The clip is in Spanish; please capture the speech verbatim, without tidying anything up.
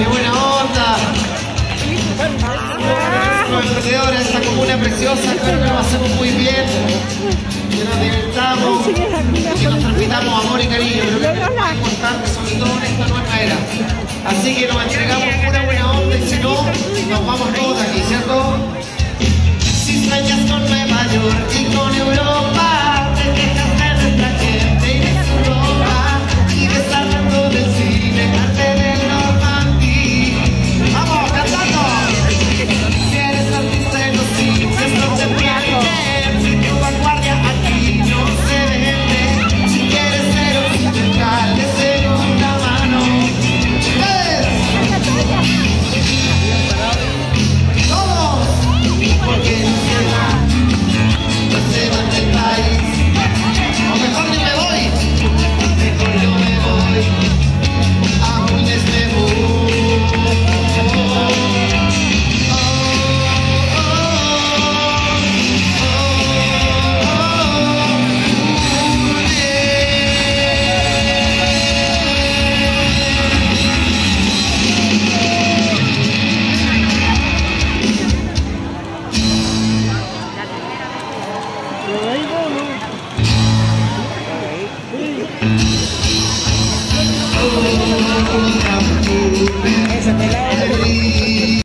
¡Qué buena onda! Los emprendedores de esta comuna preciosa, espero que lo hacemos muy bien, que nos divirtamos, que nos transmitamos amor y cariño, pero que es lo más importante, sobre todo en esta nueva era. Así que nos entregamos pura buena onda y si no, nos vamos todos.